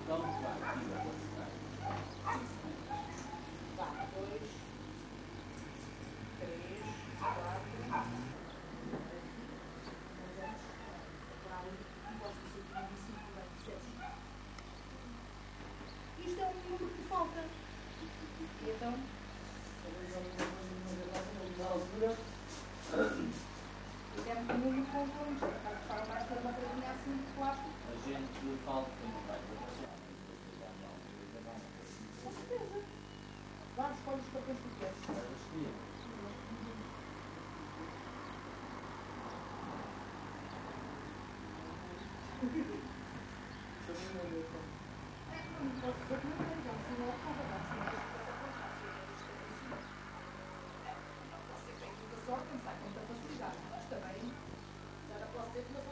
Então, vai, tira, vai. Vá, 2, 3, 4. Nós vamos procurar ali, encosta isso aqui no 25, vai, percebes? Isto é um número que falta. E então, fizemos um número com isto. Para buscar mais para uma paradinha assim de plástico. A gente falta também vai para Com certeza. Vá, escolhe os papéis que queres. Não posso dizer que não tem, já assim não acaba, já assim não você tem muita sorte, não sai com muita facilidade, mas também já não posso dizer que você